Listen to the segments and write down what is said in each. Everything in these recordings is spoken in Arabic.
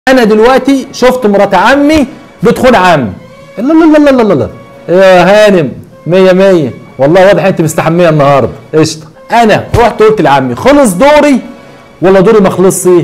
انا دلوقتي شفت مرات عمي بتخون عمي. لا لا لا لا لا لا يا هانم، مية مية والله، واضح انت مستحميه النهارده، قشطه. انا رحت قلت لعمي خلص دوري ولا دوري ما خلصش؟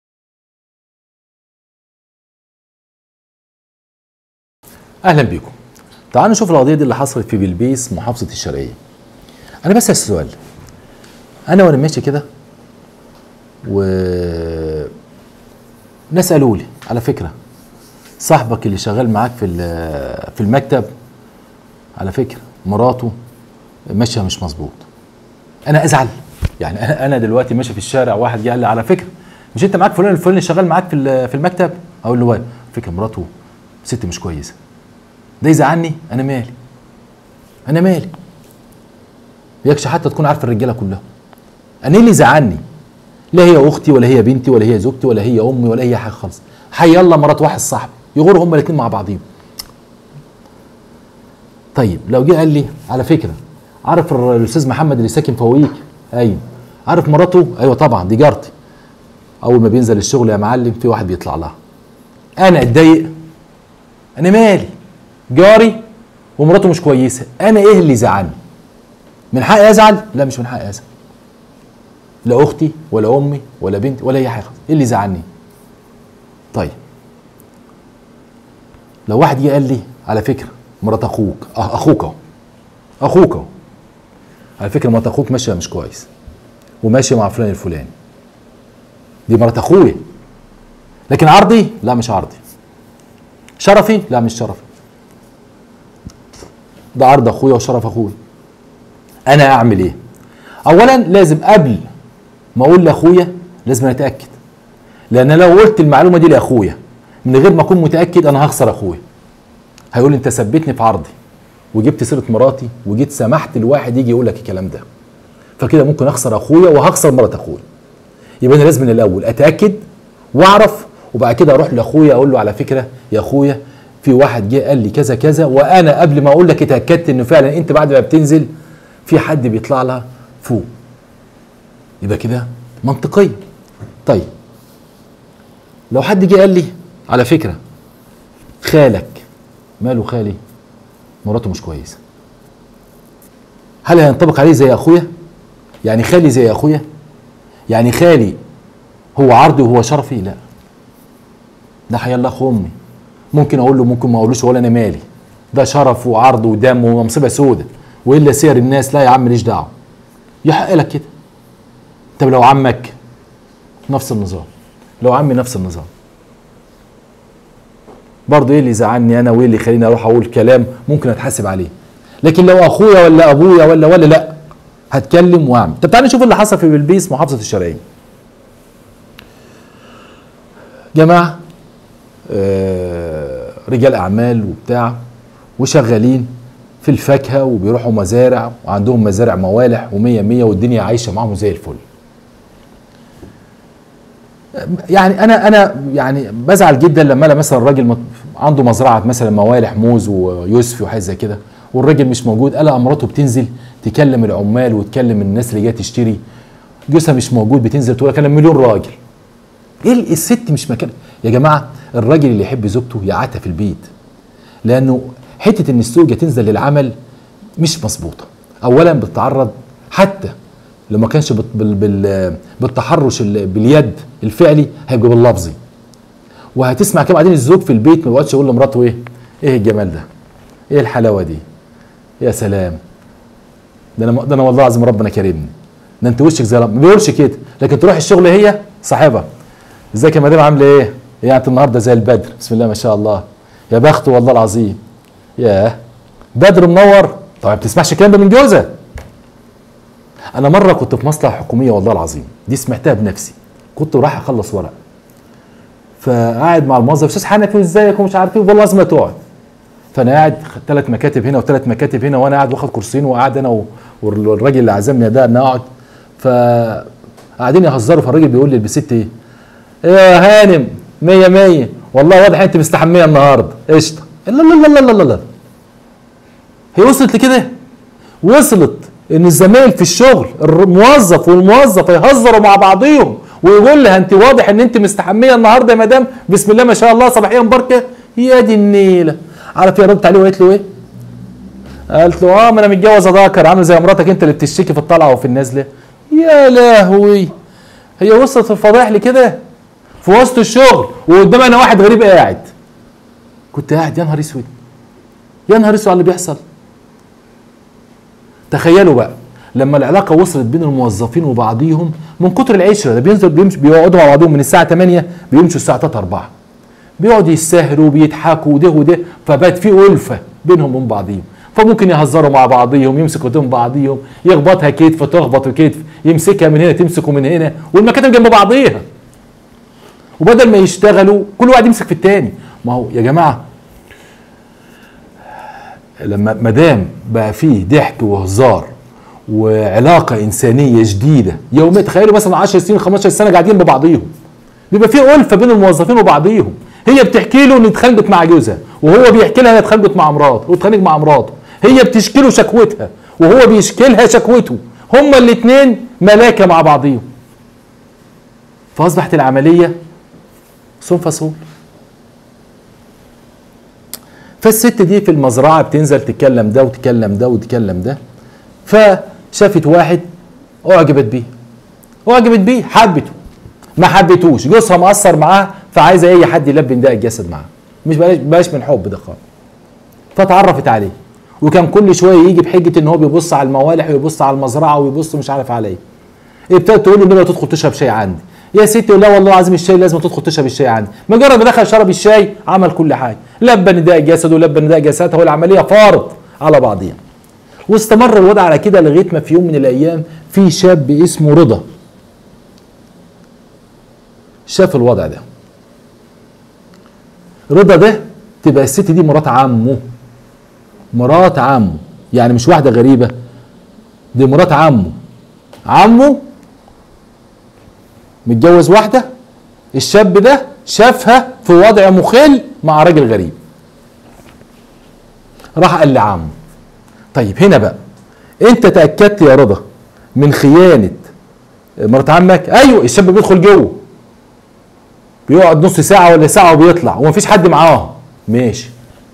اهلا بيكم. تعالوا نشوف القضيه دي اللي حصلت في بلبيس محافظه الشرقيه. انا بسال سؤال، انا وانا ماشي كده ناس قالوا لي على فكره صاحبك اللي شغال معاك في المكتب على فكره مراته ماشيه مش مظبوط. انا ازعل يعني. انا دلوقتي ماشي في الشارع، واحد جه قال لي على فكره مش انت معاك فلان الفلاني شغال معاك في المكتب؟ اقول له على فكره مراته ست مش كويسه. ده يزعلني؟ انا مالي، انا مالي؟ يكش حتى تكون عارف الرجاله كلها. انا ايه اللي يزعلني؟ لا هي اختي ولا هي بنتي ولا هي زوجتي ولا هي امي ولا هي حاجه خالص. حي الله مرات واحد صاحبي يغوروا هما الاثنين مع بعضيهم. طيب لو جه قال لي على فكره عارف الاستاذ محمد اللي ساكن فوقيك؟ ايوه. عارف مراته؟ ايوه طبعا دي جارتي. اول ما بينزل الشغل يا معلم في واحد بيطلع لها. انا اتضايق؟ انا مالي؟ جاري ومراته مش كويسه، انا ايه اللي يزعلني؟ من حقي ازعل؟ لا مش من حقي ازعل. لا اختي ولا امي ولا بنتي ولا اي حاجه، ايه اللي يزعلني؟ طيب لو واحد جه قال لي على فكره مرات اخوك اخوك اهو، اخوك اهو على فكره مرات اخوك ماشيه مش كويس وماشيه مع فلان الفلاني، دي مرات اخويا، لكن عرضي؟ لا مش عرضي. شرفي؟ لا مش شرفي. ده عرض اخويا وشرف اخويا. انا اعمل ايه؟ اولا لازم قبل ما اقول لاخويا لازم اتاكد، لان لو قلت المعلومه دي لاخويا من غير ما اكون متاكد انا هخسر اخويا. هيقول لي انت ثبتني في عرضي وجبت سيره مراتي وجيت سمحت لواحد يجي يقول لك الكلام ده، فكده ممكن اخسر اخويا وهخسر مرات اخويا. يبقى انا لازم من الاول اتاكد واعرف، وبعد كده اروح لاخويا اقول له على فكره يا اخويا في واحد جه قال لي كذا كذا، وانا قبل ما اقول لك اتاكدت انه فعلا انت بعد ما بتنزل في حد بيطلع لها فوق. يبقى كده منطقيا. طيب لو حد جه قال لي على فكره خالك، ماله خالي؟ مراته مش كويسه. هل هينطبق عليه زي اخويا؟ يعني خالي زي اخويا؟ يعني خالي هو عرضي وهو شرفي؟ لا، ده حيا الله اخو امي. ممكن اقول له ممكن ما اقولوش، ولا انا مالي، ده شرف وعرض ودم ومصيبه سودة والا سير الناس. لا يا عم ماليش دعوه، يحق لك كده. طب لو عمك نفس النظام، لو عمي نفس النظام، برضه ايه اللي يزعلني انا وايه اللي يخليني اروح اقول كلام ممكن اتحاسب عليه؟ لكن لو اخويا ولا ابويا ولا لا، هتكلم واعمل. طب تعالى نشوف اللي حصل في بلبيس محافظه الشرقيه. جماعه رجال اعمال وبتاع وشغالين في الفاكهه وبيروحوا مزارع وعندهم مزارع موالح ومية مية والدنيا عايشه معاهم زي الفل. يعني انا يعني بزعل جدا لما الاقي مثلا الراجل عنده مزرعه مثلا موالح موز ويوسفي وحاجه زي كده والراجل مش موجود، الاقي مراته بتنزل تكلم العمال وتكلم الناس اللي جايه تشتري، جوزها مش موجود بتنزل تقول اكلم مليون راجل. ايه الست مش مكان يا جماعه؟ الراجل اللي يحب زوجته يقعدها في البيت، لانه حته ان الزوجه تنزل للعمل مش مظبوطه. اولا بتتعرض حتى لو ما كانش بالتحرش باليد الفعلي هيبقى باللفظي، وهتسمع كده. بعدين الزوج في البيت ما بيقعدش يقول لمراته ايه الجمال ده، ايه الحلاوه دي، يا سلام، ده انا والله العظيم ربنا كرمني، ده انت وشك زي ما بيقولش كده. لكن تروح الشغل هي صاحبها، ازيك يا مدام عامله ايه؟ يعني النهارده زي البدر، بسم الله ما شاء الله، يا بخته والله العظيم، ياه بدر منور. طبعا ما بتسمعش الكلام ده من جوزها. انا مره كنت في مصلحه حكوميه والله العظيم، دي سمعتها بنفسي، كنت رايح اخلص ورق، فقاعد مع الموظف استاذ حنفي ازيك ومش عارف ايه، والله لازم تقعد. فانا قاعد 3 مكاتب هنا و3 مكاتب هنا، وانا قاعد واخد كرسيين وقاعد انا والراجل اللي عزمني ده ان اقعد، فقاعدين يهزروا. فالراجل بيقول لي البست ايه يا هانم، مية مية والله، واضح انت مستحميه النهارده، قشطه. لا لا لا لا لا لا، هي وصلت لكده؟ وصلت ان الزمايل في الشغل الموظف والموظفه يهزروا مع بعضيهم ويقول لها انت واضح ان انت مستحميه النهارده يا مدام، بسم الله ما شاء الله صباحيه مباركه، يا دي النيله. عارف هي ردت عليه وقالت له ايه؟ قالت له ما انا متجوزه ذكر، عامل زي مراتك انت اللي بتشتكي في الطلعه وفي النازله. يا لهوي، هي وصلت الفضايح لكده في وسط الشغل وقدام انا واحد غريب قاعد. كنت قاعد يا نهار اسود، يا نهار اسود على اللي بيحصل. تخيلوا بقى لما العلاقه وصلت بين الموظفين وبعضيهم من كتر العشره، ده بيقعدوا مع بعضهم من الساعه 8 بيمشوا الساعه 3 4، بيقعدوا يسهروا وبيضحكوا وده وده، فبقت في ألفة بينهم وبين بعضيهم، فممكن يهزروا مع بعضيهم، يمسكوا ايدين بعضيهم، يخبطها كتف تخبط كتف، يمسكها من هنا تمسكوا من هنا، والمكاتب جنب بعضيها. وبدل ما يشتغلوا كل واحد يمسك في التاني. ما هو يا جماعه لما مدام بقى فيه ضحك وهزار وعلاقه انسانيه جديده يوميا، تخيلوا مثلا 10 سنين 15 سنه قاعدين ببعضيهم، بيبقى فيه ألفة بين الموظفين وبعضيهم. هي بتحكي له ان اتخانقت مع جوزها، وهو بيحكي لها ان اتخانقت مع مراته واتخانق مع مراته، هي بتشكي له شكوتها وهو بيشكي لها شكوته، هما الاثنين ملاكه مع بعضيهم. فاصبحت العمليه صون فصول. فالست دي في المزرعه بتنزل تكلم ده وتكلم ده وتكلم ده، فشافت واحد اعجبت بيه حبته، ما حبتوش، جوزها مقصر معاها فعايزه اي حد يلبي نداء الجسد معاها، مش بلاش من حب ده خالص. فتعرفت عليه، وكان كل شويه يجي بحجه ان هو بيبص على الموالح ويبص على المزرعه ويبص مش عارف على ايه. ابتدت تقول له النبي تدخل تشرب شاي عندي. يا ستي لا والله العظيم الشاي لازم تدخل تشرب الشاي عندي. مجرد ما دخل شرب الشاي عمل كل حاجه، لبى نداء جسده ولبى نداء جسدها، والعمليه فارت على بعضيها. واستمر الوضع على كده لغايه ما في يوم من الايام في شاب اسمه رضا شاف الوضع ده. رضا ده تبقى الست دي مرات عمه، يعني مش واحده غريبه، دي مرات عمه متجوز واحده، الشاب ده شافها في وضع مخل مع راجل غريب. راح قال لعمه طيب هنا بقى انت تاكدت يا رضا من خيانه مرات عمك؟ ايوه. الشاب بيدخل جوه بيقعد نص ساعه ولا ساعه وبيطلع ومفيش حد معاه. ماشي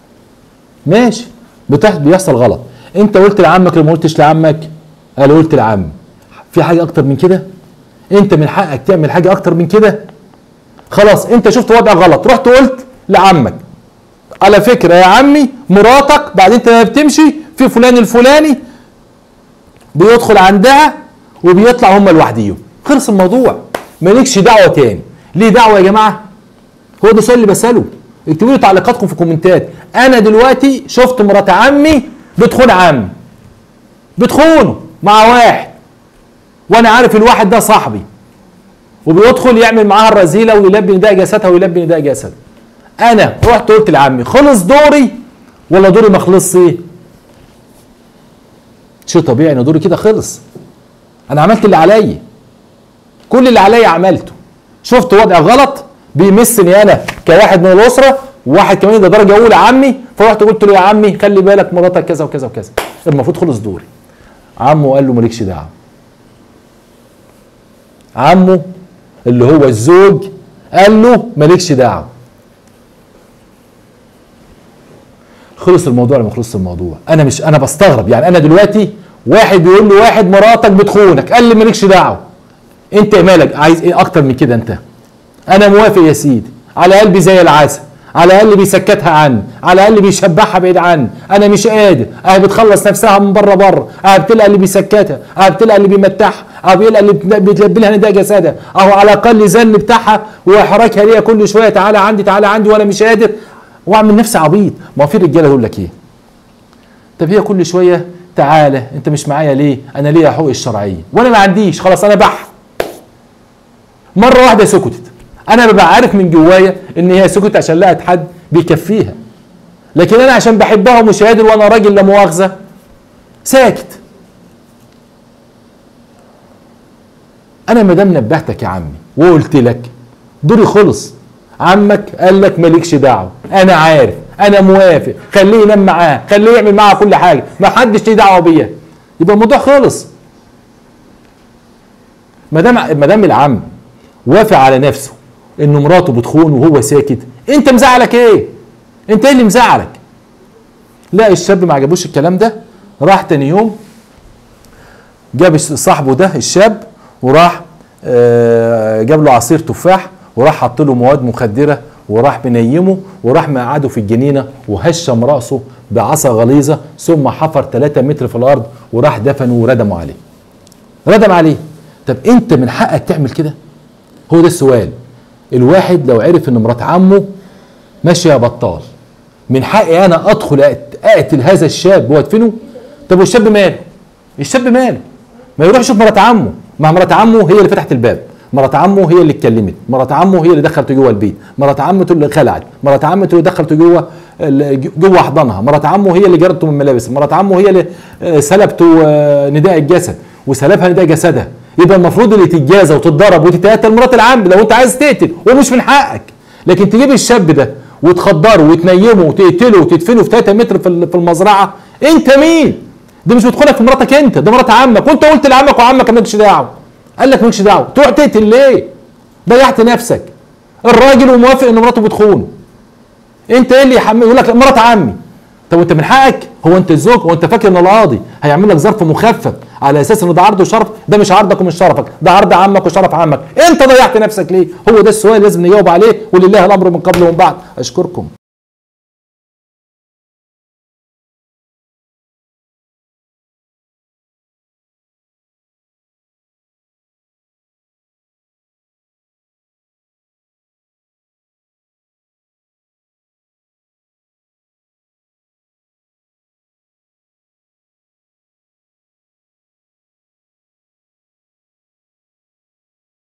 بيحصل غلط. انت قلت لعمك ولا ما قلتش لعمك؟ قال قلت لعمي. في حاجه اكتر من كده؟ انت من حقك تعمل حاجه اكتر من كده؟ خلاص انت شفت وضع غلط، رحت قلت لعمك على فكره يا عمي مراتك بعد انت ما بتمشي في فلان الفلاني بيدخل عندها وبيطلع هم لوحديهم. خلص الموضوع، مالكش دعوه تاني. ليه دعوه يا جماعه؟ هو ده السؤال اللي بساله. اكتبوا لي تعليقاتكم في الكومنتات. انا دلوقتي شفت مرات عمي بتخونه مع واحد، وانا عارف الواحد ده صاحبي، وبيدخل يعمل معاها الرذيله ويلبي نداء جسدها ويلبي نداء جسد. انا رحت قلت لعمي خلص دوري ولا دوري ما خلصش؟ شيء طبيعي ان دوري كده خلص. انا عملت اللي عليا، كل اللي عليا عملته. شفت وضع غلط بيمسني انا كواحد من الاسره، وواحد كمان ده درجه اولى عمي، فرحت قلت له يا عمي خلي بالك مراتك كذا وكذا وكذا، المفروض خلص دوري. عمه قال له مالكش دعوه. عمه اللي هو الزوج قال له مالكش دعوه. خلص الموضوع لما خلص الموضوع. انا بستغرب، يعني انا دلوقتي واحد بيقول له واحد مراتك بتخونك، قال لي مالكش دعوه. انت مالك؟ عايز ايه اكتر من كده انت؟ انا موافق يا سيدي، على قلبي زي العسل، على الاقل بيسكتها عني، على الاقل بيشبعها بعيد عني. انا مش قادر، اهي بتخلص نفسها من بره، اهي بتلقى اللي بيسكتها، اهي بتلقى اللي بيمتعها، اهي بيلقى اللي بتلبي لها نداء جسدها، اهو على الاقل زن بتاعها واحراجها ليا كل شويه تعالى عندي وانا مش قادر واعمل نفسي عبيط. ما هو في رجاله يقول لك ايه؟ طب هي كل شويه تعالى انت مش معايا ليه؟ انا ليا حقوقي الشرعيه وانا ما عنديش، خلاص انا مره واحده سكتت، انا ببقى عارف من جوايا ان هي سكتت عشان لقت حد بيكفيها، لكن انا عشان بحبها ومش قادر وانا راجل لا مؤاخذه ساكت. انا ما دام نبهتك يا عمي وقلت لك دوري خلص، عمك قال لك مالكش دعوه، انا عارف، انا موافق، خليه ينام معاه، خليه يعمل معاه كل حاجه، ما حدش ليه دعوه بيها، يبقى الموضوع خلص. ما دام العم وافق على نفسه ان مراته بتخون وهو ساكت، انت مزعلك ايه؟ انت ايه اللي مزعلك؟ لا الشاب ما عجبوش الكلام ده، راح تاني يوم جاب صاحبه ده الشاب وراح جاب له عصير تفاح وراح حط له مواد مخدره وراح منيمه وراح مقعده في الجنينه وهشم راسه بعصا غليظه ثم حفر 3 متر في الارض وراح دفنه وردموا عليه. ردم عليه. طب انت من حقك تعمل كده؟ هو ده السؤال. الواحد لو عرف ان مرات عمه ماشيه بطال، من حقي انا ادخل اقتل هذا الشاب وادفنه؟ طب والشاب ماله؟ الشاب ماله؟ ما يروح يشوف مرات عمه، مع مرات عمه هي اللي فتحت الباب، مرات عمه هي اللي اتكلمت، مرات عمه هي اللي دخلته جوه البيت، مرات عمته اللي خلعت، مرات عمته اللي دخلته جوه احضانها، مرات عمه هي اللي جرته من الملابس، مرات عمه هي اللي سلبته نداء الجسد وسلبها نداء جسدها. يبقى المفروض اللي تتجازى وتتضرب وتتقتل مرات العم لو انت عايز تقتل ومش من حقك. لكن تجيب الشاب ده وتخدره وتنيمه وتقتله وتدفنه في 3 متر في المزرعه، انت مين؟ ده مش بيدخلك في مراتك انت، ده مرات عمك، وانت قلت لعمك وعمك مالكش دعوه. قال لك مالكش دعوه، تروح تقتل ليه؟ ضيعت نفسك. الراجل وموافق ان مراته بتخون. انت ايه اللي يحمل؟ يقول لك مرات عمي. طب وانت من حقك؟ هو انت الزوج؟ هو انت فاكر ان القاضي هيعمل لك ظرف مخفف على اساس ان ده عرض وشرف؟ ده مش عرضك ومش شرفك، ده عرض عمك وشرف عمك. انت ضيعت نفسك ليه؟ هو ده السؤال لازم نجاوب عليه، ولله الامر من قبل ومن بعد. اشكركم.